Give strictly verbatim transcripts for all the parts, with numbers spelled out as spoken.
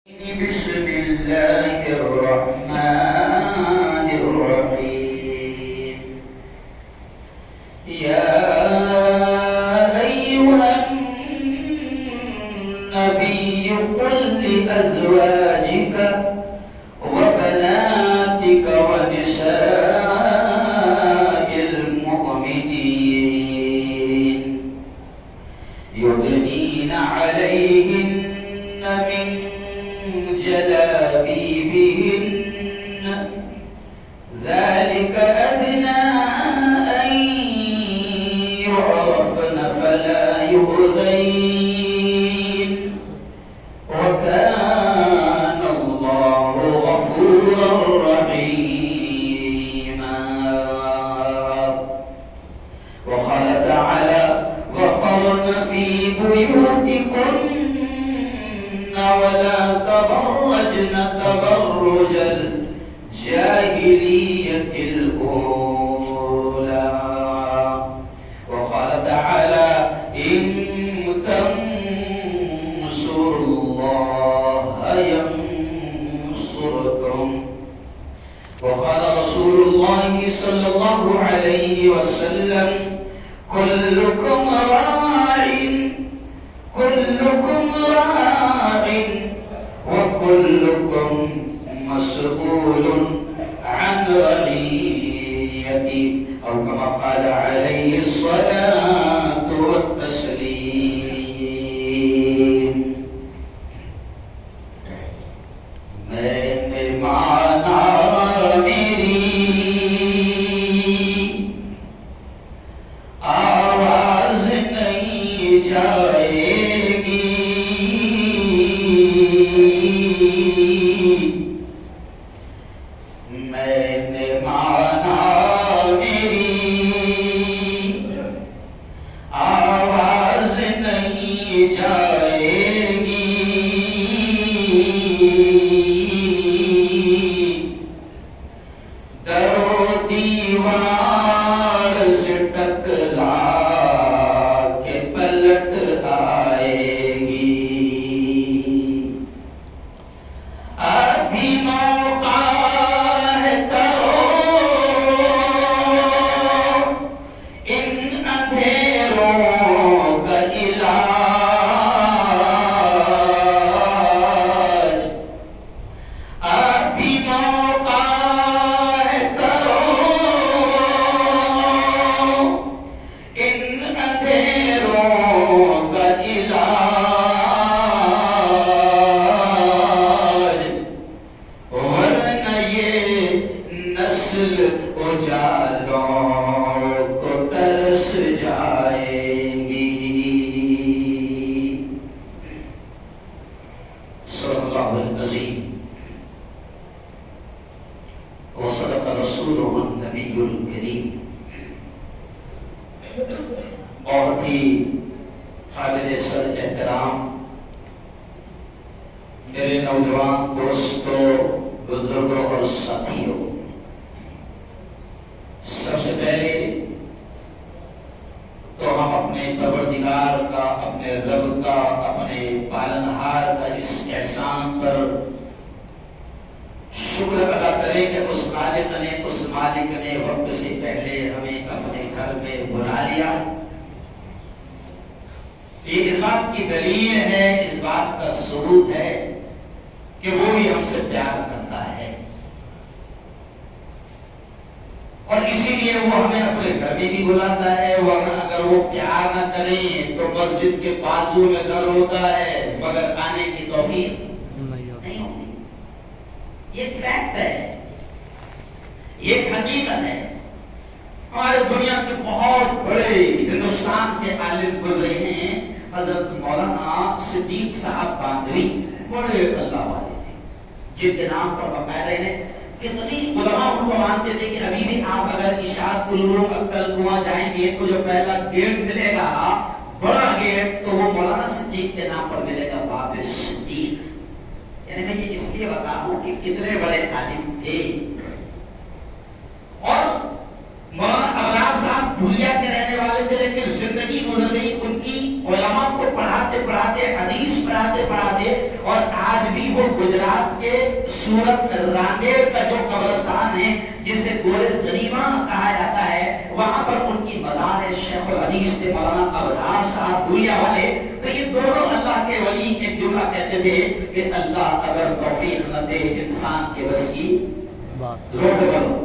بسم الله الرحمن الرحيم يا أيها النبي قل لأزواجك وبناتك ونساء المؤمنين يدنين عليهن من جلابيبهن ذلك أدنى أن يعرفن فلا يؤذين وكان الله غفورا رحيما. وقال تعالى وقرن في بيوتكن ولا تبرجن تبرج الجاهلية الأولى. وقال تعالى إن تنصروا الله ينصركم. وقال رسول الله صلى الله عليه وسلم كلكم راع كلكم راع وكلكم مسؤول عن رعيته أو كما قال عليه الصلاة والتسليم. میں مانا میری آواز نہیں جائے بہت ہی قابل سر احترام میرے نوجوان دوستوں بزرگوں اور ساتھیوں، سب سے پہلے تو ہم اپنے پروردگار کا، اپنے رب کا، اپنے پالنہار کا اس احسان پر شکر ادا کریں کہ اس خالق نے، اس مالک نے وقت سے پہلے ہمیں اپنے گھر میں بلا لیا. یہ اس بات کی دلیل ہے، اس بات کا ثبوت ہے کہ وہ بھی ہم سے پیار کرتا ہے، اور اسی لیے وہ ہمیں اپنے گھر میں بھی بلاتا ہے. ورنہ اگر وہ پیار نہ کریں تو مسجد کے بازو میں گھر ہوتا ہے مگر آنے کی توفیق نہیں ہوتی. یہ فیکٹ ہے، یہ حقیقت ہے. ہمارے دنیا کے بہت بڑے ہندوستان کے عالم گزرے ہیں. حضرت مولانا صدیق صاحب باندھوی بڑے اللہ والے تھے، جن کے نام پر باقاعدہ نے کتنی علماء ان کو مانتے تھے کہ ابھی بھی آپ اگر اشاعت العلوم اکل کنواں جائیں گے تو جو پہلا گیٹ ملے گا بڑا گیٹ تو وہ مولانا صدیق کے نام پر ملے گا، باب صدیق. یعنی میں یہ اس لیے بتا ہوں کہ کتنے بڑے عالم تھے. اور مولانا ابرار صاحب دھولیا کے رہنے والے تھے، لیکن زندگی گزر گئی ان کی علماء کو پڑھاتے پڑھاتے، حدیث پڑھاتے پڑھاتے اور آج بھی وہ گجرات کے سورت رانگیر کا جو قبرستان ہے جسے گورے غریباں کہا جاتا ہے، وہاں پر ان کی مزار ہے شیخ الحدیث تھے مولانا ابرار صاحب دھولیا والے. تو یہ دونوں اللہ کے ولی ایک جملہ کہتے تھے کہ اللہ اگر توفیق نہ دے انسان کے بس کی بات، زور سے بولو،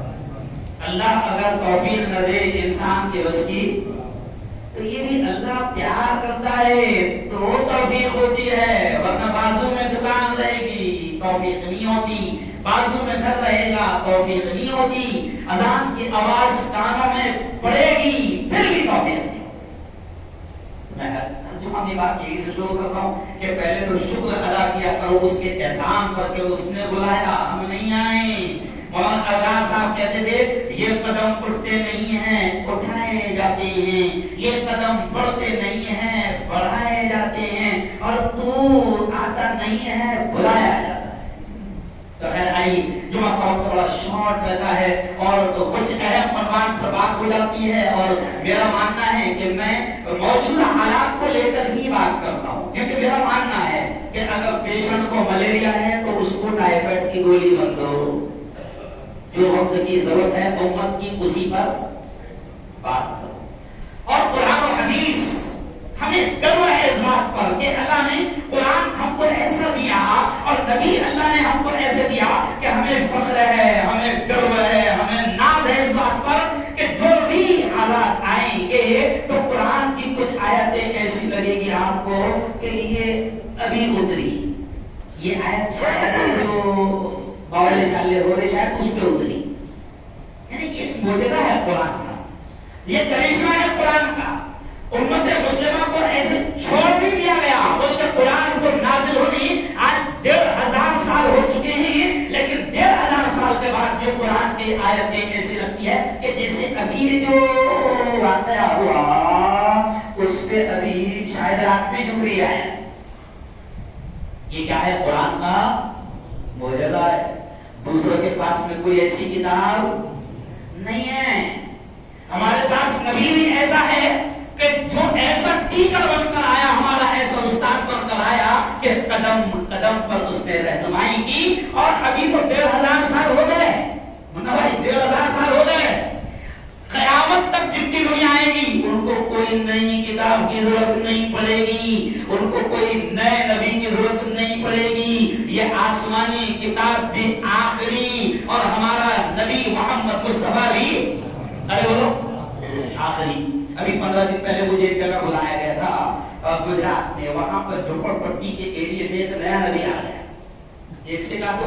اللہ اگر توفیق نہ دے انسان کے بس کی. تو یہ بھی اللہ پیار کرتا ہے تو توفیق ہوتی ہے، ورنہ بازو میں دکان رہے گی توفیق نہیں ہوتی، بازو میں گھر رہے گا توفیق نہیں ہوتی، اذان کی آواز کانوں میں پڑے گی پھر بھی توفیق نہیں ہوتی. میں جمعہ میں بات یہی سے شروع کرتا ہوں کہ پہلے تو شکر ادا کیا کرو اس کے احسان پر کہ اس نے بلایا ہم نہیں آئے. مولانا ابرار صاحب کہتے تھے یہ قدم اٹھتے نہیں ہیں اٹھائے جاتے ہیں، یہ قدم بڑھتے نہیں ہیں بڑھائے جاتے ہیں، اور تو آتا نہیں ہے بلایا جاتا ہے. تو خیر آئی جمعہ کا وقت بڑا شارٹ رہتا ہے اور کچھ اہم عنوان پر بات ہو جاتی ہے، اور میرا ماننا ہے کہ میں موجودہ حالات کو لے کر ہی بات کرتا ہوں، کیونکہ میرا ماننا ہے کہ اگر پیشنٹ کو ملیریا ہے تو اس کو ٹائیفائڈ کی گولی بند دو، جو وقت کی ضرورت ہے امت کی اسی پر بات کرو. اور قرآن و حدیث ہمیں گرو ہے اس بات پر کہ اللہ نے قرآن ہم کو ایسا دیا اور نبی اللہ نے ہم کو ایسے دیا کہ ہمیں فخر ہے، ہمیں گرو ہے، ہمیں ناز ہے اس بات پر کہ جو بھی حالات آئیں گے تو قرآن کی کچھ آیتیں ایسی لگے گی آپ کو کہ یہ ابھی اتری، یہ آیت شاید جو باولے چالے ہو رہے شاید اس پہ اتری. یعنی یہ معجزہ ہے قرآن کا، یہ کرشمہ ہے قرآن کا. امت مسلمہ کو ایسے چھوڑ نہیں دیا گیا، بلکہ قرآن کو نازل ہونے آج ڈیڑھ ہزار سال ہو چکے ہیں، لیکن ڈیڑھ ہزار سال کے بعد جو قرآن کی آیتیں ایسی لگتی ہے کہ جیسے ابھی جو واقعہ ہوا اس پہ ابھی شاید رات میں چک رہی ہے. یہ کیا ہے؟ قرآن کا معجزہ ہے. دوسروں کے پاس میں کوئی ایسی کتاب نہیں ہے. ہمارے پاس نبی بھی ایسا ہے کہ جو ایسا ٹیچر بن کر آیا، ہمارا ایسا استاد بن کر آیا کہ قدم قدم پر اس نے رہنمائی کی. اور ابھی تو ڈیڑھ ہزار سال ہو گئے منا بھائی، ڈیڑھ ہزار سال ہو گئے. قیامت تک جتنی دنیا آئے گی ان کو کوئی نئی کتاب کی ضرورت نہیں پڑے گی، ان کو کوئی نئے نبی کی ضرورت نہیں پڑے گی. یہ آسمانی کتاب بھی آخری اور ہمارا نبی محمد مصطفیٰ بھی ارے بولو آخری. ابھی پندرہ دن پہلے مجھے ایک جگہ بلایا گیا تھا گجرات میں، وہاں پر جھوپڑ پٹی کے ایریے میں ایک نیا نبی آ گیا. ایک سے کہا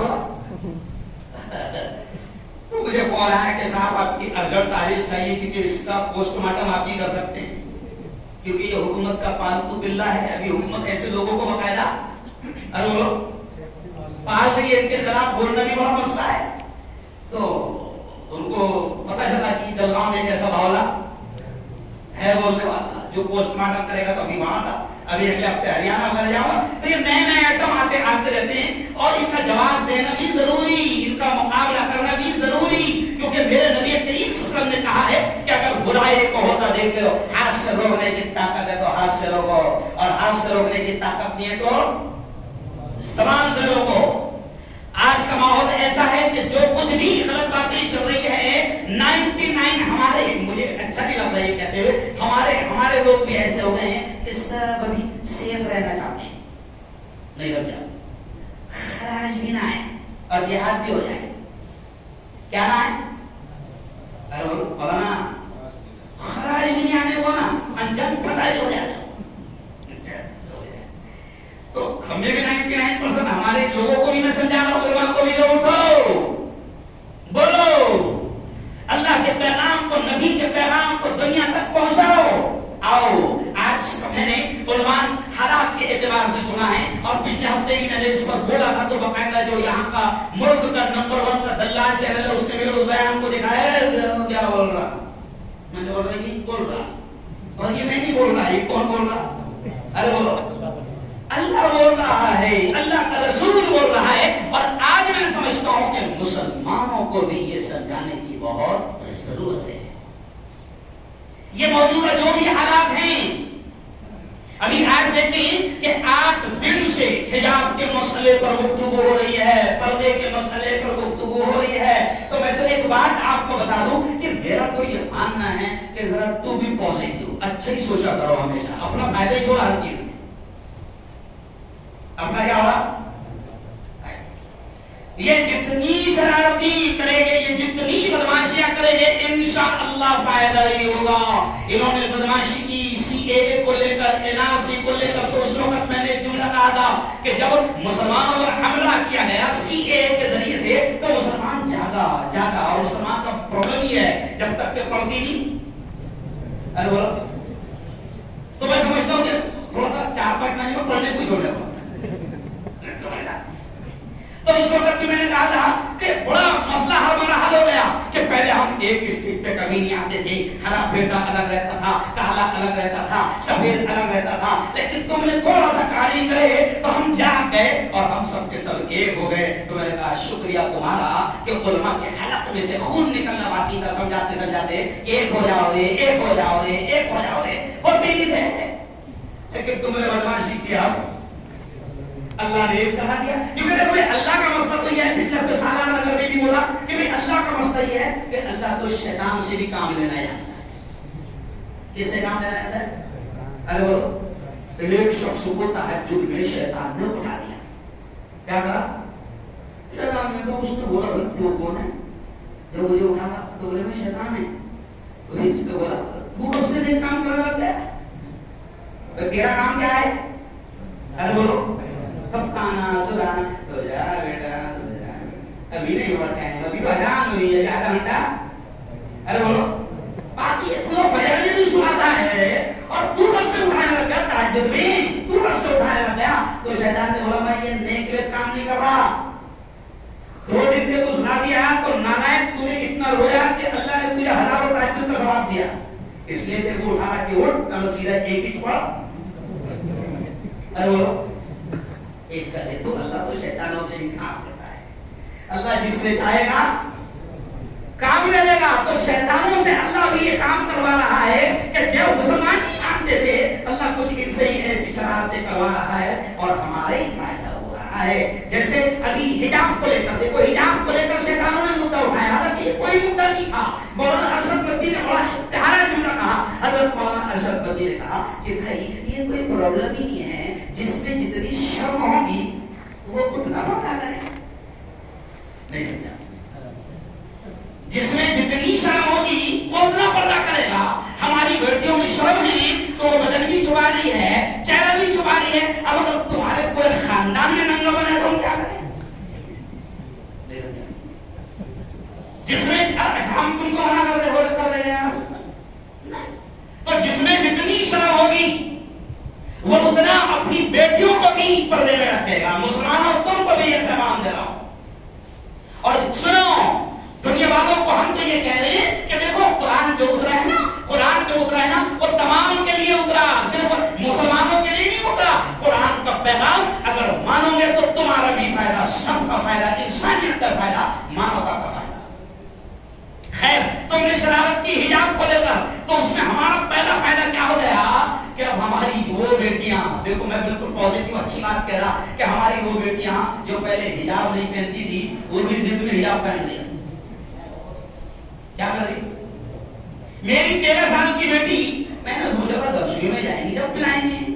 تو مجھے فون آیا کہ صاحب آپ کی ارجنٹ تاریخ چاہیے کیونکہ اس کا پوسٹ مارٹم آپ ہی کر سکتے ہیں، کیونکہ یہ حکومت کا پالتو بلہ ہے. ابھی حکومت ایسے لوگوں کو باقاعدہ ارے وہ پال رہی ہے، ان کے خلاف بولنا بھی بڑا مسئلہ ہے. تو ان کو پتا چلا کہ جلگاؤں میں ایک ایسا باولا ہے بولنے والا جو پوسٹ مارٹم کرے گا، تو ابھی وہاں تھا، ابھی اگلے ہفتے ہریانہ وغیرہ جاؤں گا. تو یہ نئے نئے آئٹم آتے آتے رہتے ہیں اور ان کا جواب دینا بھی ضروری، ان کا مقابلہ کرنا بھی ضروری، کیونکہ میرے نبی کریم صلی اللہ علیہ وسلم نے کہا ہے کہ اگر برائی کو ہوتا دیکھ لو، ہاتھ سے روکنے کی طاقت ہے تو ہاتھ سے روکو، اور ہاتھ سے روکنے کی طاقت نہیں ہے تو زبان سے روکو. آج کا ماحول ایسا ہے کہ جو کچھ بھی غلط باتیں چل رہی ہے نائنٹی نائن ہمارے، مجھے اچھا نہیں لگتا یہ کہتے ہوئے، ہمارے ہمارے لوگ بھی ایسے ہو گئے ہیں کہ سب ابھی سیف رہنا چاہتے ہیں. نہیں سمجھا؟ خراج بھی نہ آئے اور جہاد بھی ہو جائے. کیا نہ آئے؟ ارے مولانا خراج بھی نہیں آنے کو نا انجن پتہ ہو جائے. تو ہمیں بھی نائنٹی نائن پرسنٹ ہمارے لوگوں کو بھی میں سمجھا رہا ہوں، علماء کو بھی لوگ اٹھو بولو اللہ کے پیغام کو، نبی کے پیغام کو دنیا تک پہنچاؤ. آؤ آج میں نے عنوان حالات کے اعتبار سے چنا ہے، اور پچھلے ہفتے بھی میں نے اس پر بولا تھا تو باقاعدہ جو یہاں کا ملک کا نمبر ون کا دلال چینل ہے اس نے میرے اس بیان کو دکھایا ہے. کیا بول رہا میں نے بول رہا یہ بول رہا اور یہ میں نہیں بول رہا، یہ کون بول رہا؟ ارے بولو اللہ بول رہا ہے، اللہ کا رسول بول رہا ہے. اور آج میں سمجھتا ہوں کہ مسلمانوں کو بھی یہ سمجھانے کی بہت ضرورت ہے. یہ موجودہ جو بھی حالات ہیں ابھی آج دیکھیں کہ آٹھ دن سے حجاب کے مسئلے پر گفتگو ہو رہی ہے، پردے کے مسئلے پر گفتگو ہو رہی ہے. تو میں تو ایک بات آپ کو بتا دوں کہ میرا تو یہ ماننا ہے کہ ذرا تو بھی پازیٹو اچھا ہی سوچا کرو، ہمیشہ اپنا فائدہ ہی چھوڑا ہر چیز میں. اپنا کیا ہوگا؟ یہ جتنی شرارتی کرے گے، یہ جتنی بدماشیاں کرے گے، انشاءاللہ فائدہ ہی ہوگا. انہوں نے بدماشی کی سی اے اے کو لے کر، این آر سی کو لے کر. تو اس وقت میں نے جملہ کہا تھا کہ جب مسلمانوں پر حملہ کیا گیا سی اے اے کے ذریعے سے تو مسلمان جاگا جاگا اور مسلمان کا پرابلم یہ ہے جب تک کہ پڑھتی نہیں. ارے بولو تو میں سمجھتا ہوں کہ تھوڑا سا چار پانچ مہینے میں پڑھنے کو ہی چھوڑنے کو. تو اس وقت بھی میں نے کہا تھا کہ بڑا مسئلہ ہمارا حل ہو گیا کہ پہلے ہم ایک اسٹریٹ پہ کبھی نہیں آتے تھے. ہرا بیٹا الگ رہتا تھا، کالا الگ رہتا تھا، سفید الگ رہتا تھا. لیکن تم نے تھوڑا سا کالی کرے تو ہم جاگ گئے اور ہم سب کے سب ایک ہو گئے. تو میں نے کہا شکریہ تمہارا کہ علماء کے حلق میں سے خون نکلنا باقی تھا. سمجھاتے سمجھاتے ایک ہو جاؤ رے، ایک ہو جاؤ رے، ایک ہو جاؤ رے. ہوتے ہی تھے لیکن تم نے بدماشی کیا، اللہ نے ایک کرا دیا. کیونکہ دیکھو اللہ کا مسئلہ تو یہ ہے، پچھلے ہفتے سالانہ نظر میں بھی بولا کہ بھئی اللہ کا مسئلہ یہ ہے کہ اللہ تو شیطان سے بھی کام لینا جانتا ہے. کس سے کام لینا جانتا ہے؟ ارے وہ ایک شخص کو تہجد میں شیطان نے اٹھا دیا. کیا کرا؟ شیطان نے تو اس نے بولا بھائی تو کون ہے؟ جب مجھے اٹھا تو بولے میں شیطان ہے. تو بولا تو کب سے نیک کام کرنے لگتا ہے؟ تیرا کام کیا ہے؟ ارے بولو کپتانا سرانا. تو جا بیٹا ابھی نہیں ہوا ٹائم، ابھی تو اذان ہوئی ہے آدھا گھنٹہ. ارے بولو باقی تو فجر میں بھی سناتا ہے اور تو کب سے اٹھانے لگ گیا تہجد میں؟ تو کب سے اٹھانے لگ گیا؟ تو شیطان نے بولا میں یہ نیک ویک کام نہیں کر رہا. دو دن میں تو سنا دیا تو نالائق تو نے اتنا رویا کہ اللہ نے تجھے ہزاروں تہجد کا ثواب دیا. اس لیے تیرے کو اٹھانا کہ اٹھ اب سیدھا ایک ہی پڑھ. ارے بولو ایک کر دے. تو اللہ تو شیطانوں سے بھی کام لیتا ہے. اللہ جس سے چاہے گا کام لے لے گا. تو شیطانوں سے اللہ بھی یہ کام کروا رہا ہے کہ جو مسلمان نہیں مانتے تھے اللہ کچھ ان سے ہی ایسی شرارتیں کروا رہا ہے اور ہمارا ہی فائدہ ہو رہا ہے. جیسے ابھی حجاب کو لے کر دیکھو، حجاب کو لے کر شیطانوں نے مدعا اٹھایا، حالانکہ یہ کوئی مدعا نہیں تھا. مولانا ارشد بدی نے بڑا پیارا جملہ کہا. حضرت مولانا ارشد بدی نے کہا کہ بھائی یہ کوئی پرابلم ہی نہیں ہے، جس میں جتنی شرم ہوگی وہ اتنا پردہ کرے. نہیں سمجھا؟ جس میں جتنی شرم ہوگی وہ اتنا پردہ کرے گا. ہماری بیٹیوں میں شرم ہے تو وہ بدن بھی چھپا رہی ہے، چہرہ بھی چھپا رہی ہے. اب اگر تمہارے پورے خاندان میں ننگا بنے تو ہم کیا کریں؟ نہیں سمجھا؟ جس میں ہم تم کو منع کر رہے ہو کر رہے ہیں، تو جس میں جتنی شرم ہوگی وہ اتنا اپنی بیٹیوں کو بھی پردے میں رکھے گا. مسلمانوں تم کو بھی یہ پیغام دے رہا ہوں. اور سنو دنیا والوں کو ہم تو یہ کہہ رہے ہیں کہ دیکھو قرآن جو اترا ہے نا، قرآن جو اترا ہے نا وہ تمام کے لیے اترا، صرف مسلمانوں کے لیے نہیں اترا. قرآن کا پیغام اگر مانو گے تو تمہارا بھی فائدہ، سب کا فائدہ، انسانیت کا فائدہ، مانوتا کا فائدہ. خیر تم نے شرارت کی حجاب کو لے کر تو اس میں ہمارا پہلا فائدہ کیا ہو گیا کہ اب ہماری وہ بیٹیاں، دیکھو میں بالکل پازیٹیو اچھی بات کہہ رہا کہ ہماری وہ بیٹیاں جو پہلے حجاب نہیں پہنتی تھی وہ بھی ضد میں حجاب پہن رہی. کیا کر رہی؟ میری تیرہ سال کی بیٹی میں نے سوچا تھا دسویں میں جائیں گی جب پلائیں گے.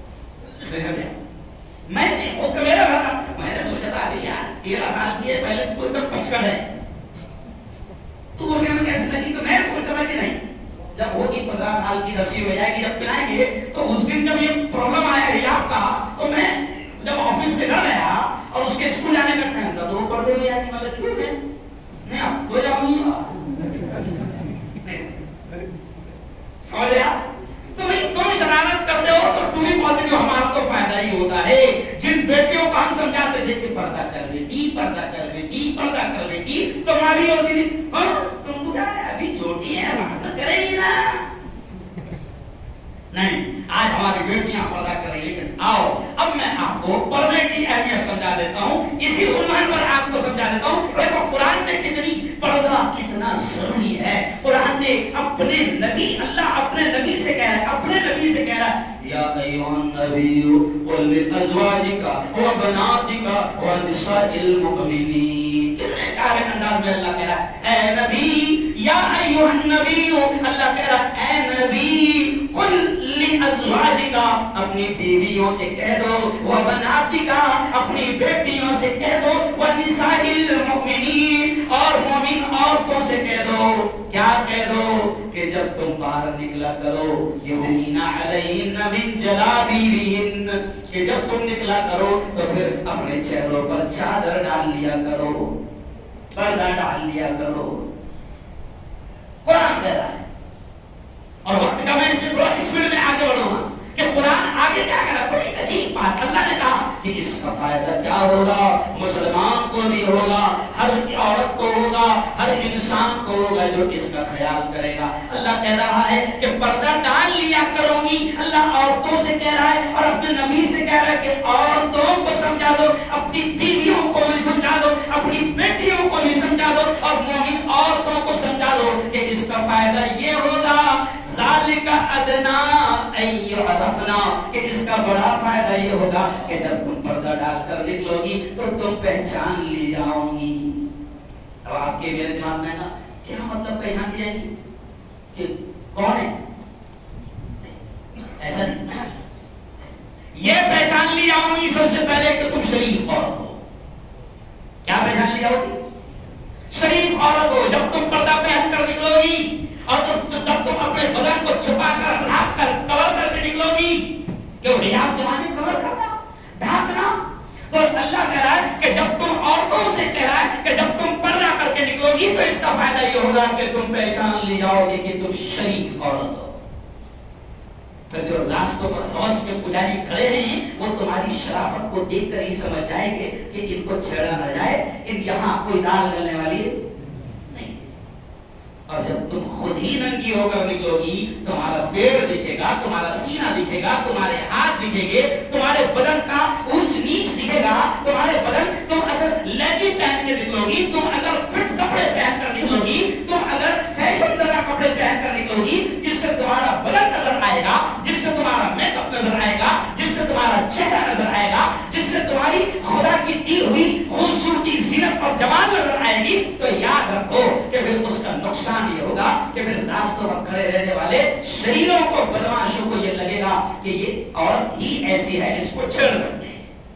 میں خود میرا گھر تھا، میں نے سوچا تھا ابھی یار تیرہ سال کی ہے، پہلے تو ایک پچکڑ ہے تو وہ میں کیسے لگی. تو میں سوچا تھا کہ نہیں جب ہوگی پندرہ سال کی دسویں میں جائے گی جب پلائیں گے. تو اس دن جب یہ پرابلم آیا حجاب کا تو میں جب آفس سے گھر آیا اور اس کے اسکول جانے کا ٹائم تھا تو وہ پردے میں آتی. مطلب کیوں ہے نہیں اب تو جاؤں گی سمجھ رہے آپ. تو تم شرارت کرتے ہو تو تم بھی پازیٹیو، ہمارا تو فائدہ ہی ہوتا ہے. جن بیٹیوں کو ہم سمجھاتے تھے کہ پردہ کر بیٹی، پردہ کر بیٹی، پردہ کر بیٹی، تمہاری ہوتی تھی تم کو کیا ہے ابھی چھوٹی ہے پردہ کرے گی نا. نہیں آج ہماری بیٹیاں پردہ کریں. لیکن آؤ اب میں آپ کو پردے کی اہمیت سمجھا دیتا ہوں، اسی عنوان پر آپ کو سمجھا دیتا ہوں. دیکھو قرآن میں کتنی پردہ کتنا ضروری ہے. قرآن نے اپنے نبی، اللہ اپنے نبی سے کہہ رہا ہے، اپنے نبی سے کہہ رہا ہے یا ایھا النبی قل لازواجک و بناتک و نساء المؤمنین. کتنے پیارے انداز میں اللہ کہہ رہا ہے اے نبی، یا ایھا النبی، اللہ کہہ رہا ہے اے نبی، قل لازواجک، اپنی بیویوں سے کہہ دو، و بناتک، اپنی بیٹیوں سے کہہ دو، و نساء المؤمنین، اور مومن عورتوں سے کہہ دو. کیا کہہ دو؟ کہ جب تم باہر نکلا کرو یدنین علیہن من جلابیبہن، کہ جب تم نکلا کرو تو پھر اپنے چہروں پر چادر ڈال لیا کرو، پردہ ڈال لیا کرو. قرآن کہہ رہا ہے. اور وقت کا میں اس میں اس میں آگے بڑھوں گا کہ قرآن آگے کیا کہہ رہا ہے. بڑی عجیب بات. اللہ نے کہا کہ اس کا فائدہ کیا ہوگا؟ مسلمان کو بھی ہوگا، ہر عورت کو ہوگا، ہر انسان کو ہوگا جو اس کا خیال کرے گا. اللہ کہہ رہا ہے کہ پردہ ڈال لیا کرو گی. اللہ عورتوں سے کہہ رہا ہے اور اپنے نبی سے کہہ رہا ہے کہ عورتوں کو سمجھا دو، اپنی بیویوں کو بھی سمجھا دو، اپنی بیٹیوں کو بھی سمجھا دو، اور مومن عورتوں کو سمجھا دو کہ اس کا فائدہ یہ ہوگا ذالک ادنا ان یعرفنا، کہ اس کا بڑا فائدہ یہ ہوگا کہ جب تم پردہ ڈال کر نکلو گی تو تم پہچان لی جاؤ گی. اب آپ کے میرے دماغ میں نا کیا مطلب پہچان لی جائیں گی کہ کون ہے؟ ایسا نہیں. یہ پہچان لی جاؤ گی سب سے پہلے کہ تم شریف عورت ہو. کیا پہچان لی جاؤ گی؟ شریف عورت ہو. جب تم پردہ پہن کر نکلو گی اور جب تم اپنے بدن کو چھپا کر ڈھانپ کر کور کر کے نکلو گی، کہ وہ حجاب کے معنی کور کرنا، ڈھانپنا، تو اللہ کہہ رہا ہے کہ جب تم عورتوں سے کہہ رہا ہے کہ جب تم پردہ کر کے نکلو گی تو اس کا فائدہ یہ ہوگا کہ تم پہچان لی جاؤ گے کہ تم شریف عورت ہو. پھر جو راستوں پر حوث کے پجاری کھڑے ہیں وہ تمہاری شرافت کو دیکھ کر ہی سمجھ جائیں گے کہ ان کو چھیڑا نہ جائے، ان یہاں کوئی دال ڈلنے والی نہیں. اور جب تم خود ہی ننگی ہو کر نکلو گی تمہارا پیڑ دکھے گا، تمہارا سینہ دکھے گا، تمہارے ہاتھ دکھیں گے، تمہارے بدن کا اونچ نیچ دکھے گا، تمہارے بدن، تم اگر لیگی پہن کے نکلو گی، تم اگر فٹ کپڑے پہن کر نکلو گی، تم اگر فیشن زدہ کپڑے پہن کر نکلو گی، جس سے تمہارا بدن نظر آئے گا، جس سے تمہارا میک اپ نظر آئے گا، جس سے تمہارا چہرہ نظر آئے گا، جس سے تمہاری خدا کی دی ہوئی خوبصورتی، زینت اور جمال نظر آئے گی، تو یاد رکھو کہ پھر اس کا نقصان یہ ہوگا کہ پھر راستوں پر کھڑے رہنے والے شریروں کو، بدماشوں کو یہ لگے گا کہ یہ عورت ہی ایسی ہے، اس کو چھیڑ سکتے ہیں.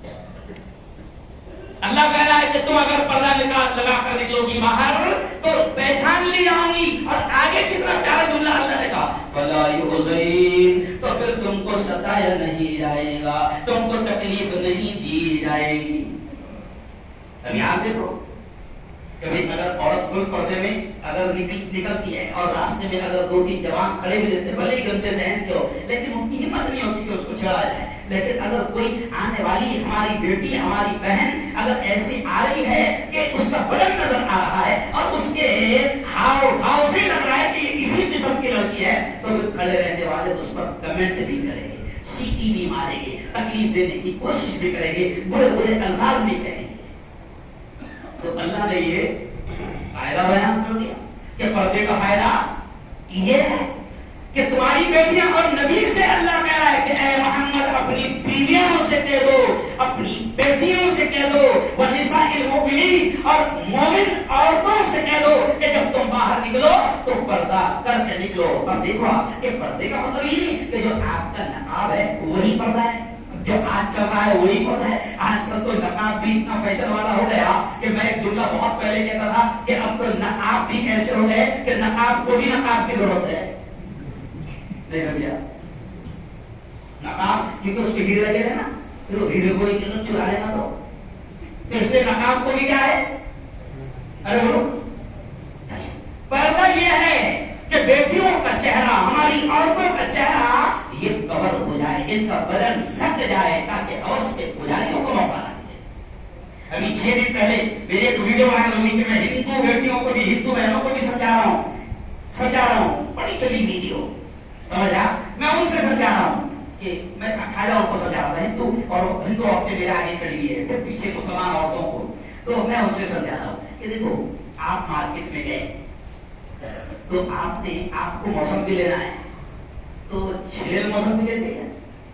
اللہ کہہ رہا ہے کہ تم اگر پردہ نکال لگا کر نکلو گی باہر تو پہچان لی جاؤں گی. اور آگے کتنا پیارا جملہ اللہ نے کہا فلا یؤذین، تو پھر تم کو ستایا نہیں جائے گا، تم کو تکلیف نہیں دی جائے گی. ابھی آپ دیکھو کہ بھئی اگر عورت فل پردے میں اگر نکل نکلتی ہے اور راستے میں اگر دو تین جوان کھڑے بھی رہتے بھلے ہی گندے ذہن کے ہو، لیکن ان کی ہمت نہیں ہوتی کہ اس کو چھڑا جائے. لیکن اگر کوئی آنے والی ہماری بیٹی، ہماری بہن اگر ایسی آ رہی ہے کہ اس کا بدن نظر آ رہا ہے اور اس کے ہاؤ بھاؤ سے لگ رہا ہے کہ یہ اسی قسم کی لڑکی ہے، تو پھر کھڑے رہنے والے اس پر کمنٹ بھی کریں گے، سیٹی بھی ماریں گے، تکلیف دینے کی کوشش بھی کریں گے، برے برے الفاظ بھی کہیں گے. تو اللہ نے یہ فائدہ بیان کر دیا کہ پردے کا فائدہ یہ ہے کہ تمہاری بیٹیاں، اور نبی سے اللہ کہہ رہا ہے کہ اے محمد اپنی بیویوں سے کہہ دو، اپنی بیٹیوں سے کہہ دو، ونساء المؤمنین، اور مومن عورتوں سے کہہ دو کہ جب تم باہر نکلو تو پردہ کر کے نکلو. اور دیکھو آپ کہ پردے کا مطلب یہ نہیں کہ جو آپ کا نقاب ہے وہی پردہ ہے، جو آج چل رہا ہے وہی پردہ ہے. آج کل تو نقاب بھی اتنا فیشن والا ہو گیا کہ میں ایک جملہ بہت پہلے کہتا تھا کہ اب تو نقاب بھی ایسے ہو گئے کہ نقاب کو بھی نقاب کی ضرورت ہے. نہیں سمجھا؟ نقاب کیونکہ اس پہ ہیرے لگے رہے نا، پھر وہ ہیرے کو ہی چرا لینا تو اس لیے نقاب کو بھی کیا ہے، ارے بولو پردہ یہ ہے کہ بیٹیوں کا چہرہ، ہماری عورتوں کا چہرہ یہ کور ہو جائے، ان کا بدن ڈھک جائے تاکہ اوس کے پجاریوں کو موقع نہ ملے. ابھی چھ دن پہلے میری ایک ویڈیو وائرل ہوئی کہ میں ہندو بیٹیوں کو بھی، ہندو بہنوں کو بھی سمجھا رہا ہوں سمجھا رہا ہوں بڑی چلی ویڈیو، سمجھا؟ میں ان سے سمجھا رہا ہوں کہ میں کھایا ان کو سمجھا رہا تھا، ہندو اور ہندو عورتیں میرے آگے کھڑی ہوئی ہے، پھر پیچھے مسلمان عورتوں کو، تو میں ان سے سمجھا رہا ہوں کہ دیکھو آپ مارکیٹ میں گئے تو آپ نے، آپ کو موسم بھی لینا ہے تو چھیل موسم بھی لیتے ہیں،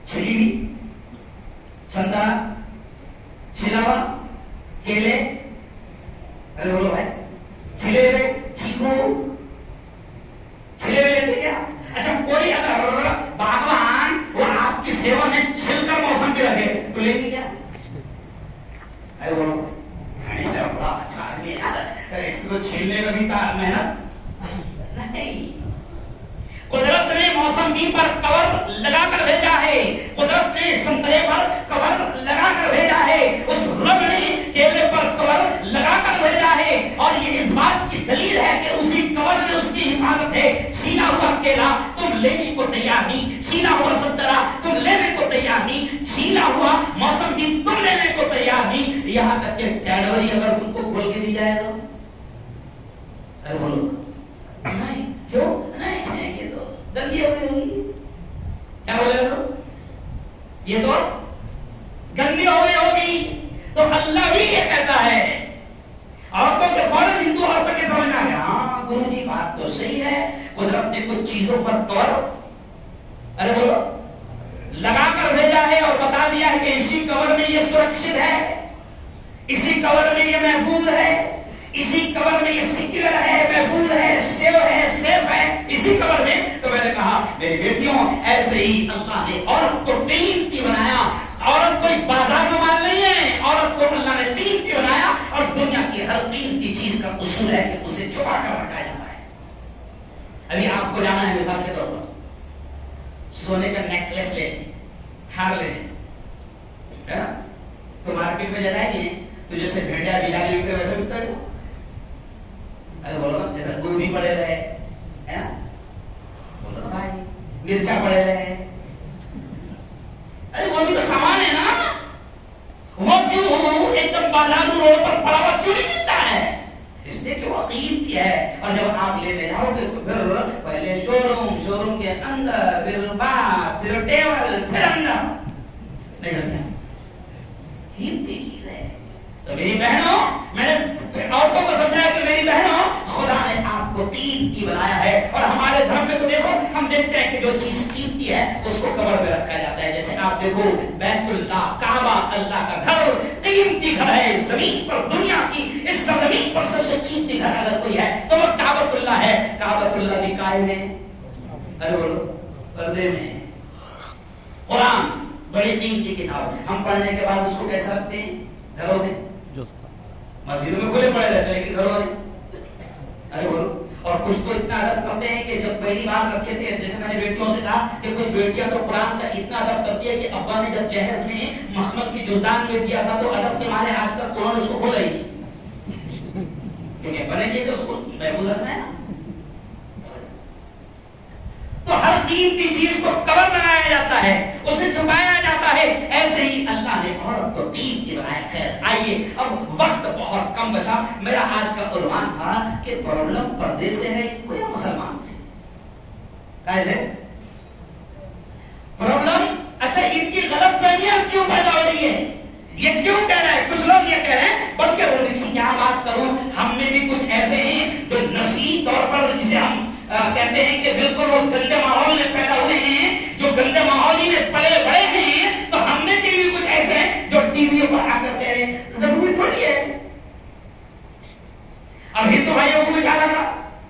چھلی ہوئی سنترا چھلا ہوا کیلے، ارے بولو بھائی، چھلے ہوئے چیکو چھلے ہوئے لیتے کیا؟ اچھا کوئی اگر باغوان وہ آپ کی سیوا میں چھل کر موسم بھی رکھے تو لے گی کیا؟ ارے بولو بڑا اچھا آدمی ہے، اس کو چھیلنے کا بھی محنت نہیں۔ قدرت نے موسمی پر کور لگا کر بھیجا ہے، قدرت نے سنترے پر کور لگا کر بھیجا ہے، اس رب نے کیلے پر کور لگا کر بھیجا ہے، اور یہ اس بات کی دلیل ہے کہ اسی کور میں اس کی حفاظت ہے۔ چھینا ہوا کیلا تم لینے کو تیار نہیں، چھینا ہوا سنترا تم لینے کو تیار نہیں، چھینا ہوا موسمی تم لینے کو تیار نہیں، یہاں تک کہ کیڈبری اگر تم کو کھول کے دی جائے تو ارے بولو نہیں، کیوں نہیں، یہ تو گندی ہو گئی ہوگی، کیا بولے تو یہ تو گندی ہو گئی ہوگی۔ تو اللہ بھی یہ کہتا ہے عورتوں کے فوراً ہندو عورتوں کے سمجھ میں آ گیا، ہاں گرو جی بات تو صحیح ہے، قدرت نے کچھ چیزوں پر کور ارے بولو لگا کر بھیجا ہے اور بتا دیا ہے کہ اسی کور میں یہ سرکشت ہے، اسی کور میں یہ محفوظ ہے، اسی کور میں یہ سیکیور ہے، محفوظ ہے، سیو ہے، سیف ہے، اسی کور میں۔ تو میں نے کہا میری بیٹیوں ایسے ہی اللہ نے عورت کو قیمتی بنایا، عورت کوئی بازار کا مال نہیں ہے، عورت کو اللہ نے قیمتی بنایا، اور دنیا کی ہر قیمتی چیز کا اصول ہے کہ اسے چھپا کر رکھا جاتا ہے۔ ابھی آپ کو جانا ہے مثال کے طور پر سونے کا نیکلس لے لیں، ہار لے لیں، تو مارکیٹ میں جائیں گے تو جیسے بھیڑیا بلالی روپے ویسے بکتا ہے، ارے بولو نا جیسے گوبھی پڑے رہے ہے نا، بولو نا بھائی مرچا پڑے رہے، ارے وہ بھی تو سامان ہے نا، وہ کیوں ایک دم بازار روڈ پر پڑا ہوا کیوں نہیں ملتا ہے؟ اس لیے کہ وہ قیمتی ہے، اور جب آپ لینے جاؤ گے تو پھر پہلے شو روم، شو روم کے اندر، پھر باہر، پھر ٹیبل، پھر اندر نہیں رکھتے، قیمتی چیز ہے۔ تو میری بہنوں، میں نے عورتوں کو سمجھایا کہ میری بہنوں خدا نے آپ کو قیمتی بنایا ہے، اور ہمارے دھرم میں تو دیکھو ہم دیکھتے ہیں کہ جو چیز قیمتی ہے اس کو قبر میں رکھا جاتا ہے۔ جیسے آپ دیکھو بیت اللہ، کعبہ، اللہ کا گھر قیمتی گھر ہے اس زمین پر، دنیا کی اس زمین پر سب سے قیمتی گھر اگر کوئی ہے تو وہ کعبۃ اللہ ہے۔ کعبۃ اللہ بھی قائم ہے، ارے بولو پردے میں۔ قرآن بڑی قیمتی کتاب، ہم پڑھنے کے بعد اس کو کیسا رکھتے ہیں؟ گھروں میں، مسجدوں میں کھلے پڑے رہتے ہیں لیکن گھروں میں ارے بولو۔ اور کچھ تو اتنا ادب کرتے ہیں کہ جب پہلی بار رکھے تھے، جیسے میں نے بیٹیوں سے کہا کہ کوئی بیٹیاں تو قرآن کا اتنا ادب کرتی ہے کہ ابا نے جب جہیز میں مخمل کی جزدان میں دیا تھا تو ادب کے مارے آج تک قرآن اس کو کھولا ہی نہیں، کیونکہ بنے گے تو اس کو محفوظ رکھنا ہے نا۔ تو ہر قیمتی چیز کو کور لگایا جاتا ہے، اسے چھپایا جاتا ہے، ایسے ہی اللہ نے عورت کو قیمتی بنایا۔ خیر آئیے، اب وقت بہت کم بچا، میرا آج کا عنوان تھا کہ پرابلم پردے سے ہے یا مسلمان سے؟ کیسے پرابلم؟ اچھا ان کی غلط فہمیاں کیوں پیدا ہو رہی ہے؟ یہ کیوں کہہ رہے ہیں؟ کچھ لوگ یہ کہہ رہے ہیں، بلکہ وہ دیکھیں کیا بات کروں، ہم میں بھی کچھ ایسے ہیں جو نسلی طور پر جسے ہم کہتے ہیں کہ بالکل وہ گندے ماحول میں پیدا ہوئے ہیں، جو گندے ماحول میں پلے بڑے ہیں، تو ہم میں بھی کچھ ایسے ہیں جو ٹی وی پر آ کر کہہ رہے ہیں ضروری تھوڑی ہے۔ اب ہندو بھائیوں کو بھی کیا لگا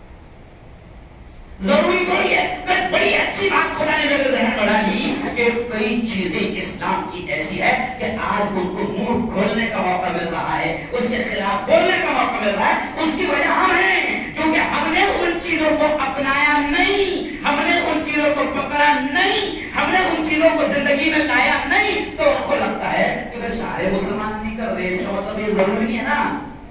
ضروری تھوڑی ہے، بڑی اچھی بات خدا نے میرے ذہن بڑھا لی کہ کئی چیزیں اسلام کی ایسی ہے کہ آج ان کو منہ کھولنے کا موقع مل رہا ہے، اس کے خلاف بولنے کا موقع مل رہا ہے۔ اس کی وجہ ہم ہیں، کیونکہ ہم نے ان چیزوں کو اپنایا نہیں، ہم نے ان چیزوں کو پکڑا نہیں، ہم نے ان چیزوں کو زندگی میں لایا نہیں، تو ان کو لگتا ہے کہ سارے مسلمان نہیں کر رہے، اس کا مطلب یہ ضروری نہیں ہے نا۔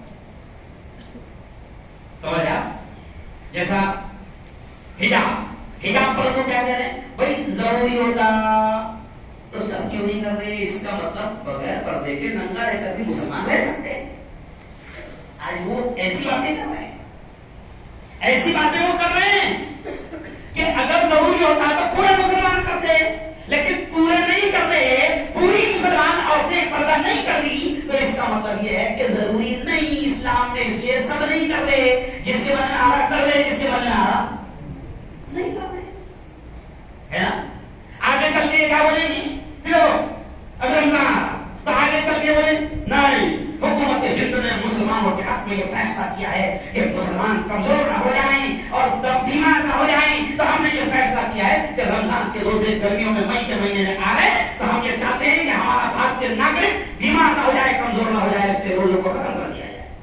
سمجھا؟ جیسا حجاب، حجاب پر تو کیا کہہ رہے ہیں بھائی ضروری ہوتا تو سب کیوں نہیں کر رہے، اس کا مطلب بغیر پردے کے ننگا رہ کر بھی مسلمان رہ سکتے۔ آج وہ ایسی باتیں کر رہے ہیں، ایسی باتیں وہ کر رہے ہیں کہ اگر ضروری ہوتا تو پورے مسلمان کرتے، لیکن پورے نہیں کرتے، پوری مسلمان عورتیں پردہ نہیں کر رہی، تو اس کا مطلب یہ ہے کہ ضروری نہیں اسلام میں، اس لیے سب نہیں کر رہے، جس کے من میں آ رہا کر رہے، جس کے من میں آ رہا نہیں کر رہے، ہے نا۔ آگے چل کے کیا بولیں گے مسلمانوں کے حق میں یہ فیصلہ کیا ہے کہ مسلمان کمزور نہ ہو جائیں اور بیمار نہ ہو جائیں، تو ہم نے یہ فیصلہ کیا ہے کہ رمضان کے روزے گرمیوں میں مئی کے مہینے میں آ رہے تو ہم یہ چاہتے ہیں کہ ہمارا بھارتی ناگرک بیمار نہ ہو جائے، کمزور نہ ہو جائے، اس کے روزوں کو ختم کر دیا جائے۔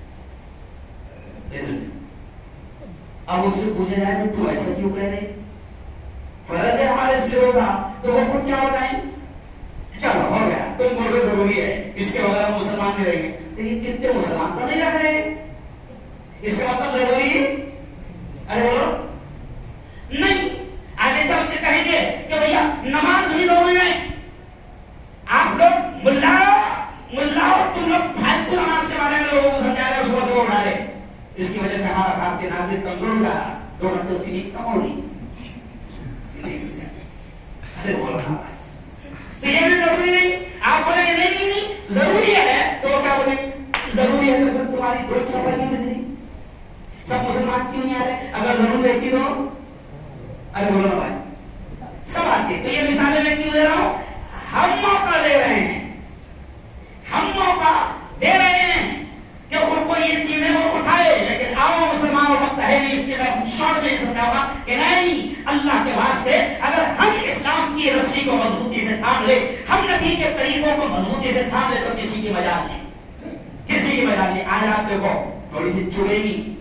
اب ان سے پوچھا جائے تو ایسا کیوں کہہ رہے؟ فرض ہے ہمارے اس لیے روزہ، تو وہ خود کیا بتائیں؟ چلو ہو گیا، تم بولو ضروری ہے، اس کے بغیر مسلمان نہیں رہیں گے، لیکن کتنے مسلمان تو نہیں رکھ رہے، اس کا مطلب ضروری؟ ارے بولو نہیں۔ آگے چل کے کہیں گے کہ بھیا نماز بھی ضروری ہے، آپ لوگ ملا ملا تم لوگ فالتو نماز کے بارے میں لوگوں کو سمجھا رہے ہو، صبح صبح اٹھا رہے، اس کی وجہ سے ہمارا بھارتی ناگرک کمزور ہو رہا، دو گھنٹے اس کی نیند کم ہو رہی۔ تو یہ بھی ضروری نہیں، آپ بولیں گے نہیں نہیں نہیں ضروری ہے، تو وہ کیا بولیں؟ ضروری ہے تو پھر تمہاری دو سفر نہیں مل رہی، سب مسلمان کیوں نہیں آ رہے؟ اگر ضرور رہتی تو ارے بولو بھائی سب آتے۔ تو یہ مثالیں میں کیوں دے رہا ہوں؟ ہم موقع دے رہے ہیں، ہم موقع دے رہے ہیں کہ ان کو یہ چیزیں وہ اٹھائے، لیکن آؤ مسلمانوں وقت ہے نہیں، اس کے بعد شارٹ میں سمجھاؤں گا کہ نہیں، اللہ کے واسطے اگر ہم اسلام کی رسی کو مضبوطی سے تھام لے، ہم نبی کے طریقوں کو مضبوطی سے تھام لے، تو کسی کی مجال نہیں، کسی کی مجال نہیں۔ آج آپ دیکھو تھوڑی سی چڑے گی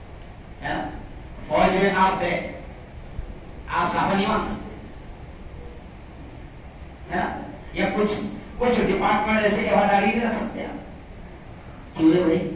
فوج میں آپ گئے، آپ صحابہ نہیں مان سکتے ہے نا، یا کچھ کچھ ڈپارٹمنٹ ایسے کہ داڑھی نہیں رکھ سکتے آپ، کیوں ہے بھائی؟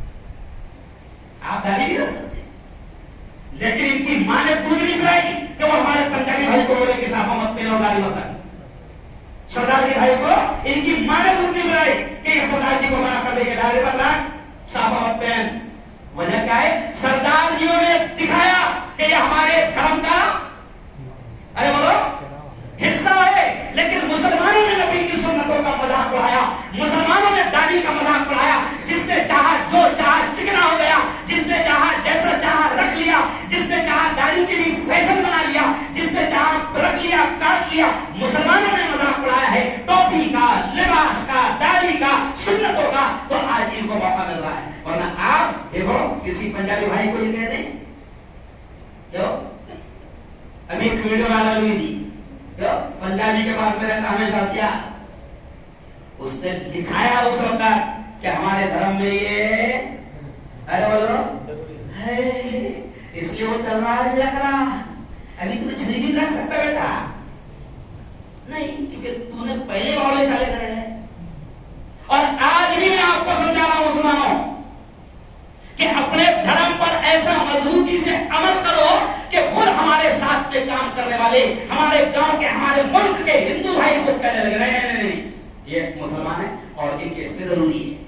آپ داڑھی نہیں رکھ سکتے، لیکن ان کی ماں نے دودھ نہیں پلائی کہ وہ ہمارے پنجابی بھائی کو بولے کہ صحابہ مت پہنو داڑھی مت رکھو۔ سردار جی بھائی کو ان کی ماں نے دودھ نہیں پلائی کہ یہ سردار جی کو منع کر دے کہ داڑھی مت رکھ، صحابہ مت پہن۔ وجہ کیا ہے؟ سردار جیوں نے دکھایا کہ یہ ہمارے دھرم کا ارے بولو حصہ ہے، لیکن مسلمانوں نے نبی کی سنتوں کا مذاق اڑایا، مسلمانوں نے داڑھی کا مذاق اڑایا، جس نے چاہا جو چاہا چکنا ہو گیا، جس نے چاہا جیسا چاہا رکھ لیا، جس نے چاہا داڑھی کی بھی فیشن بنا لیا، جس نے چاہا رکھ لیا کاٹ لیا۔ مسلمانوں نے مذاق اڑایا ہے ٹوپی کا، لباس کا، داڑھی کا، سنتوں کا، تو آج ان کو موقع مل رہا ہے۔ ورنہ آپ دیکھو کسی پنجابی بھائی کو یہ کہہ دیں جو ابھی ایک ویڈیو والا ہوئی تھی جو پنجابی کے پاس میں رہتا ہمیشہ دیا، اس نے دکھایا اس وقت کہ ہمارے دھرم میں یہ ارے بولو ہے، اس لیے وہ تلوار نہیں رکھ رہا، ابھی تمہیں چھری نہیں رکھ سکتا بیٹا، نہیں کیونکہ تو نے پہلے بولے چالے کرے ہیں۔ اور آج بھی میں آپ کو سمجھا رہا ہوں مسلمانوں کہ اپنے دھرم پر ایسا مضبوطی سے عمل کرو کہ خود ہمارے ساتھ میں کام کرنے والے ہمارے گاؤں کے ہمارے ملک کے ہندو بھائی خود کہنے لگے نہیں نہیں نہیں یہ مسلمان ہیں اور ان کے اس میں ضروری ہے،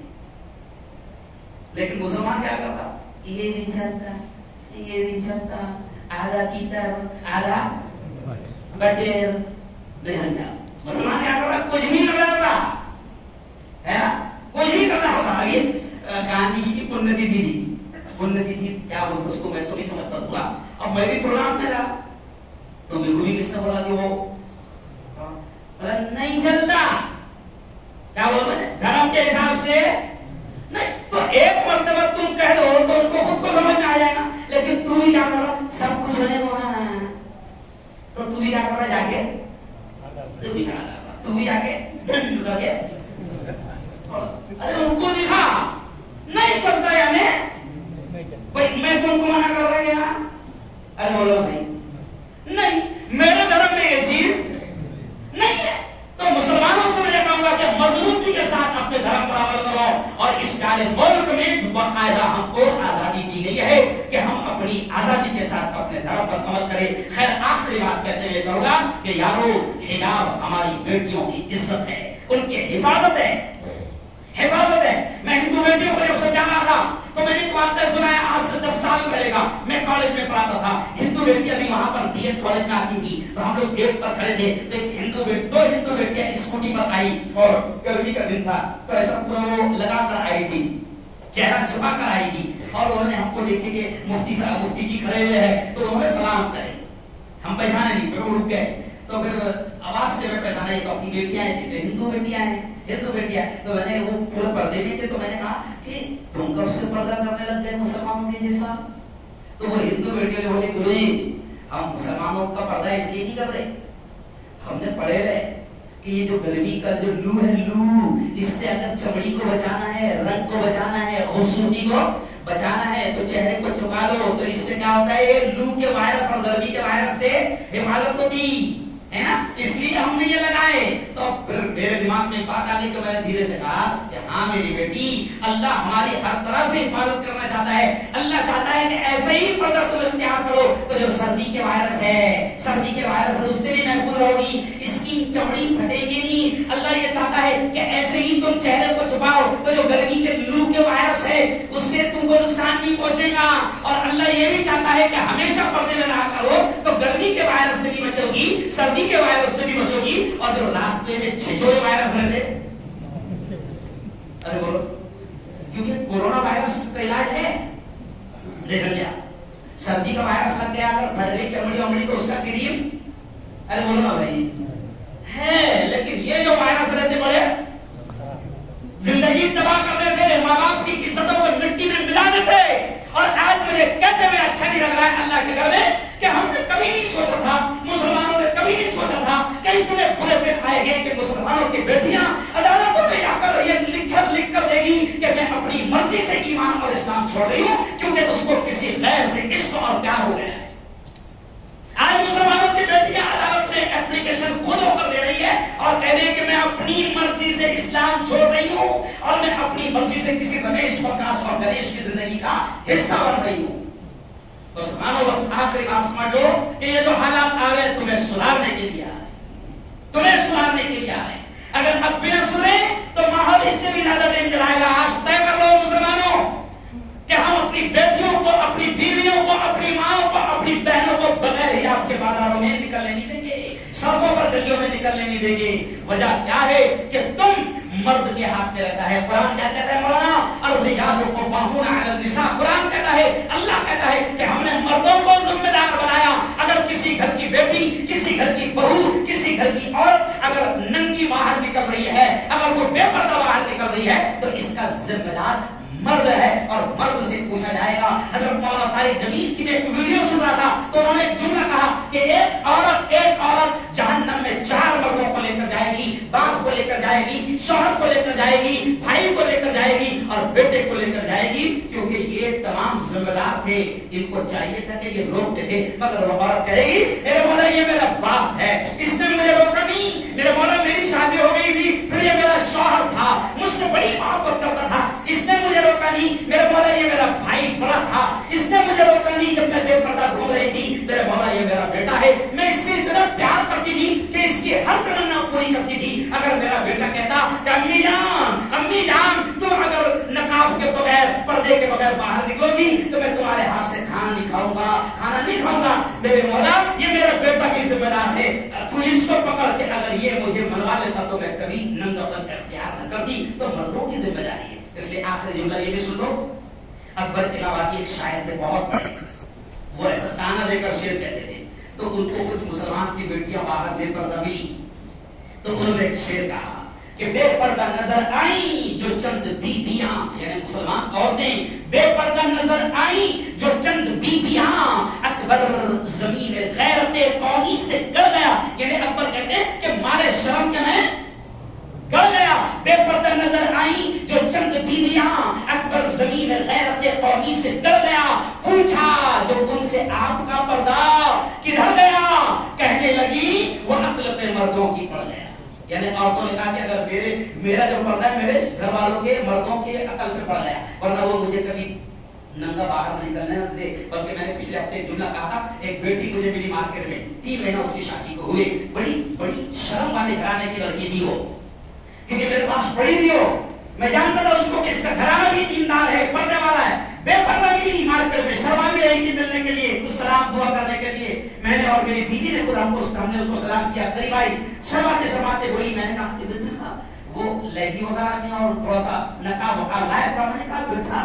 لیکن مسلمان کیا کرتا؟ یہ بھی چلتا یہ بھی چلتا، آدھا کیتر آدھا بٹیر نہیں ہنجا۔ مسلمان کیا کرتا؟ کچھ بھی کر رہا ہوتا ہے، کچھ بھی کر رہا ہوتا۔ ابھی گاندھی جی کی پنیہ تتھی تھی، پنیہ تتھی کیا بولتے اس کو میں تو نہیں سمجھتا تھا، اب میں بھی پروگرام میں رہا تو میرے کو بھی کس نے بولا کہ وہ نہیں چلتا، کیا بول میں نے دھرم کے حساب سے نہیں، تو ایک مرتبہ تم کہہ دو تو ان کو خود کو سمجھ میں آ جائے گا، لیکن تو بھی کیا کر رہا سب کچھ ہونے کو تو تو بھی کیا کر رہا جا کے تو بھی تو بھی جا کے ڈنڈ کر کے ارے ان کو دکھا نہیں چلتا، یعنی بھائی میں تم کو منع کر رہا گیا، ارے بولو بھائی نہیں میرے دھرم میں یہ چیز نہیں ہے۔ تو مسلمانوں سے میں کہوں گا کہ مضبوطی کے ساتھ اپنے دھرم پر عمل کرو، اور اس پیارے ملک میں باقاعدہ ہم کو آزادی دی گئی ہے کہ ہم اپنی آزادی کے ساتھ اپنے دھرم پر عمل کریں۔ خیر آخری بات کہتے ہوئے کہوں گا کہ یارو حجاب ہماری بیٹیوں کی عزت ہے، ان کی حفاظت ہے، حفاظت ہے۔ میں ہندو بیٹیوں کو جب سمجھا رہا تھا تو میں نے ایک واقعہ سنا ہے، آج سے دس سال پہلے کا، میں کالج میں پڑھاتا تھا، ہندو بیٹیاں بھی وہاں پر بی ایڈ کالج میں آتی تھی، تو ہم لوگ گیٹ پر کھڑے تھے تو ایک ہندو بیٹی دو ہندو بیٹیاں اسکوٹی پر آئی اور گرمی کا دن تھا تو ایسا وہ لگا کر آئی تھی، چہرہ چھپا کر آئی تھی، اور انہوں نے ہم کو دیکھے کہ مفتی صاحب مفتی جی کھڑے ہوئے ہیں تو انہوں نے سلام کرے، ہم پہچانے نہیں، پھر وہ رک گئے، تو پھر آواز سے میں پہچانا یہ تو اپنی بیٹیاں ہیں، ہندو بیٹیاں ہیں، ہندو بیٹیاں، تو میں نے وہ پورے پردے میں تھے تو میں نے کہا کہ تم ہم کب سے پردہ کرنے لگ گئے مسلمانوں کے جیسا؟ تو وہ ہندو بیٹے نے بولی گرو جی ہم مسلمانوں کا پردہ اس لیے نہیں کر رہے، ہم نے پڑھے ہوئے کہ یہ جو گرمی کا جو لو ہے، لو اس سے اگر چمڑی کو بچانا ہے، رنگ کو بچانا ہے، خوبصورتی کو بچانا ہے تو چہرے کو چھپا لو، تو اس سے کیا ہوتا ہے، یہ لو کے وائرس اور گرمی کے وائرس سے حفاظت ہوتی ہے نا، اس لیے ہم نے یہ لگائے۔ تو پھر میرے دماغ میں بات آ گئی تو میں نے دھیرے سے کہا کہ ہاں میری بیٹی، اللہ ہماری ہر طرح سے حفاظت کرنا چاہتا ہے، اللہ چاہتا ہے کہ ایسے ہی پردہ تم اختیار کرو تو جو سردی کے وائرس ہے، سردی کے وائرس ہے اس سے بھی محفوظ رہوگی، اس کی چمڑی پھٹے گی نہیں۔ اللہ یہ چاہتا ہے کہ ایسے ہی تم چہرے کو چھپاؤ تو جو گرمی کے لو کے وائرس ہے اس سے تم کو نقصان نہیں پہنچے گا، اور اللہ یہ بھی چاہتا ہے کہ ہمیشہ پردے میں رہا کرو تو گرمی کے وائرس سے بھی بچو گی، سردی کے وائرس سے بھی بچو گی، اور جو راستے میں چھچورے وائرس رہتے، ارے بولو، کیونکہ کورونا وائرس کا علاج ہے، دیکھ لیا، سردی کا وائرس لگ گیا اگر پھٹ گئی چمڑی ومڑی تو اس کا کریم، ارے بولو نا بھائی ہے، لیکن یہ جو وائرس رہتے بڑے زندگی تباہ کر دیتے، ماں باپ کی عزتوں کو مٹی میں ملا دیتے، اور آج مجھے کہتے ہوئے اچھا نہیں لگ رہا ہے اللہ کے گھر میں کہ ہم نے کبھی نہیں سوچا تھا، مسلمانوں نے کبھی نہیں سوچا تھا کہ اتنے برے دن آئے گے کہ مسلمانوں کی بیٹیاں عدالتوں میں جا کر یہ لکھ کر لکھ کر دے گی کہ میں اپنی مرضی سے ایمان اور اسلام چھوڑ رہی ہوں کیونکہ اس کو کسی غیر سے عشق اور پیار ہو گیا ہے۔ آج مسلمانوں کی بیٹیاں عدالت میں اپلیکیشن خود ہو کر دے رہی ہے اور کہہ رہی ہے کہ میں اپنی مرضی سے اسلام چھوڑ رہی ہوں اور میں اپنی مرضی سے کسی رمیش پرکاش اور گنیش کی زندگی کا حصہ بن رہی ہوں۔ بس مانو، بس آخری بات سمجھو کہ یہ جو حالات آ رہے تمہیں سدھارنے کے لیے آ رہے، تمہیں سدھارنے کے لیے آ رہے، اگر اب بھی نہ سنے تو ماحول اس سے بھی زیادہ ڈینجر آئے گا۔ آج طے کر لو مسلمانوں کہ ہم اپنی بیٹیوں کو، اپنی بیویوں کو، اپنی ماں کو، اپنی بہنوں کو بغیر حجاب کے بازاروں میں نکلنے نہیں دیں گے، سڑکوں پر گلیوں میں نکلنے نہیں دیں گے۔ وجہ کیا ہے کہ تم مرد کے ہاتھ میں رہتا ہے۔ قرآن کیا کہتا ہے مولانا؟ الرجال قوامون علی النساء، قرآن کہتا ہے، اللہ کہتا ہے کہ ہم نے مردوں کو ذمہ دار بنایا۔ اگر کسی گھر کی بیٹی، کسی گھر کی بہو، کسی گھر کی عورت اگر ننگی باہر نکل رہی ہے، اگر وہ بے پردہ باہر نکل رہی ہے تو اس کا ذمہ دار مرد ہے، اور مرد سے پوچھا جائے گا۔ حضرت مولانا طارق جمیل کی میں ایک ویڈیو سن رہا تھا تو انہوں نے ایک جملہ کہا کہ ایک عورت ایک عورت جہنم میں چار مردوں کو لے کر جائے گی، باپ کو لے کر جائے گی، شوہر کو لے کر جائے گی، بھائی کو لے کر جائے گی اور بیٹے کو لے کر جائے گی، کیونکہ یہ تمام ذمہ دار تھے، ان کو چاہیے تھا کہ یہ روکتے تھے، مگر وہ عورت کہے گی میرے مولا یہ میرا باپ ہے، اس نے مجھے روکا نہیں، میرے مولا میری شادی ہو گئی تھی، پھر یہ میرا شوہر تھا، مجھ سے بڑی محبت کرتا تھا، اس نے مجھے روکا نہیں، میرے مولا یہ میرا بھائی بڑا تھا، اس نے مجھے روکا نہیں جب میں بے پردہ گھوم رہی تھی، میرے مولا یہ میرا بیٹا ہے، میں اس سے اتنا پیار کرتی تھی کہ اس کی ہر تمنا پوری کرتی تھی۔ اگر میرا بیٹا کہتا کہ امی جان امی جان تم اگر نقاب کے بغیر، پردے کے بغیر باہر نکلو گی تو میں تمہارے ہاتھ سے کھانا نہیں کھاؤں گا، کھانا نہیں کھاؤں گا، میرے مولا یہ میرا بیٹا کی ذمہ دار ہے، تو اس کو پکڑ کے اگر یہ مجھے منوا لیتا تو میں کبھی ننگا پن اختیار نہ کرتی، تو مردوں کی ذمہ داری ہے۔ اس لیے آخری جملہ یہ بھی سن لو، اکبر الہاوردی ایک شاعر تھے بہت بڑے، وہ ایسا تانا دے کر شعر کہتے تھے، تو ان کو کچھ مسلمان کی بیٹیاں باہر بے پردہ ملی تو انہوں نے ایک شعر کہا کہ بے پردہ نظر آئیں جو چند بیبیاں، یعنی مسلمان عورتیں بے پردہ نظر آئیں جو چند بیبیاں، اکبر زمین غیرت قومی سے گڑ گیا، یعنی اکبر کہتے ہیں کہ مارے شرم کے میں گڑ گیا، بے پردہ نظر آئیں جو چند بیویاں، اکبر زمین غیرت قومی سے ڈر گیا، پوچھا جو ان سے آپ کا پردہ کدھر گیا، کہنے لگی وہ عقل پہ مردوں کی پڑ گیا۔ یعنی عورتوں نے کہا کہ اگر میرے میرا جو پردہ ہے میرے گھر والوں کے مردوں کے عقل پہ پڑ گیا، ورنہ وہ مجھے کبھی ننگا باہر نکلنے نہ دے۔ بلکہ میں نے پچھلے ہفتے ایک جملہ کہا تھا، ایک بیٹی مجھے ملی مارکیٹ میں، تین مہینہ اس کی شادی کو ہوئے، بڑی بڑی شرم والے گھرانے کی لڑکی تھی وہ، کیونکہ میرے پاس پڑھی تھی وہ، میں جانتا تھا اس کو کہ اس کا گھرانہ بھی دیندار ہے، پردے والا ہے، بے پردہ ملی مارکیٹ میں، شرما بھی رہی تھی ملنے کے لیے، کچھ سلام دعا کرنے کے لیے، میں نے اور میری بیوی نے خود ہم کو ہم نے اس کو سلام کیا، قریب آئی، شرماتے شرماتے بولی، میں نے کہا کہ بیٹا وہ لہنگی وغیرہ میں اور تھوڑا سا نقاب وقاب لائے تھا، میں نے کہا بیٹا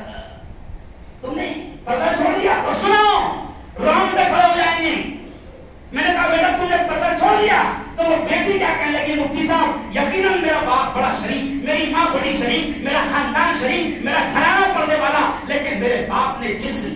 تم نے پردہ چھوڑ دیا تو سنو رام پہ کھڑے ہو جائیں گے۔ میں نے کہا بیٹا تم نے پردہ چھوڑ دیا، تو وہ بیٹی کیا کہنے لگی، مفتی صاحب یقیناً میرا باپ بڑا شریف، میری ماں بڑی شریف، میرا خاندان شریف، میرا گھرانہ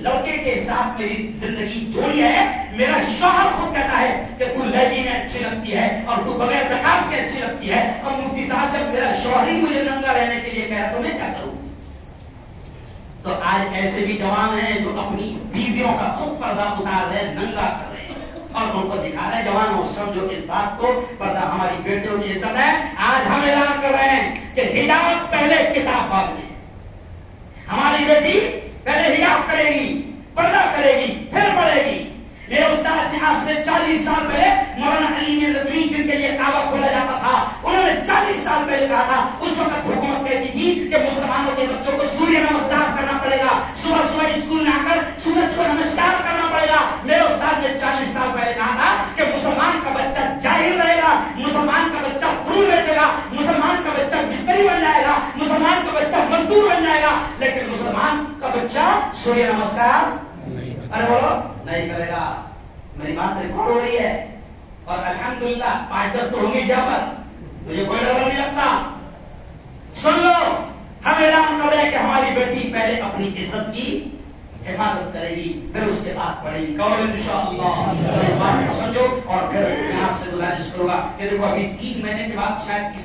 لڑکے کے ساتھ میری زندگی جوڑی ہے، میرا شوہر خود کہتا ہے کہ تو لہنگی میں اچھی لگتی ہے اور تو بغیر نقاب کے اچھی لگتی ہے، اور مفتی صاحب جب میرا شوہر ہی مجھے ننگا رہنے کے لیے کہہ رہا تو میں کیا کروں؟ تو آج ایسے بھی جوان ہیں جو اپنی بیویوں کا خود پردہ اتار رہے ہیں، ننگا کر رہے ہیں اور ان کو دکھا رہے ہیں جوانوں سمجھو اس بات کو، پردہ ہماری بیٹیوں کی عزت ہے۔ آج ہم اعلان کر رہے ہیں کہ حجاب پہلے کتاب بعد میں، ہماری بیٹی پہلے حجاب کرے گی، پردہ کرے گی، پھر پڑھے گی۔ میرے استاد نے آج سے چالیس سال پہلے مولانا علی ندوی جن کے لیے کعبہ کھولا جاتا تھا، انہوں نے چالیس سال پہلے کہا تھا، اس وقت حکومت کہتی تھی کہ مسلمانوں کے بچوں کو سوریہ نمسکار کرنا پڑے گا، صبح صبح اسکول میں آ کر سورج کو نمسکار کرنا پڑے گا۔ میرے استاد نے چالیس سال پہلے کہا تھا کہ مسلمان کا بچہ جاہل رہے گا، مسلمان کا بچہ پھول بیچے گا، مسلمان کا بچہ مستری بن جائے گا، مسلمان کا بچہ مزدور بن جائے گا، لیکن مسلمان کا بچہ سوریہ نمسکار ارے بولو نہیں کرے گا۔ میری بات ریکارڈ ہو رہی ہے اور الحمدللہ پانچ دس تو ہوں گے یہاں پر، مجھے کوئی ڈر نہیں لگتا۔ سن لو، ہم اعلان کر رہے ہیں کہ ہماری بیٹی پہلے اپنی عزت کی حفاظت کرے گی، پھر اس کے بعد پڑھے گی، کہو انشاءاللہ۔ اس بات کو سمجھو اور پھر میں آپ سے گزارش کروں گا کہ دیکھو ابھی تین مہینے کے بعد شاید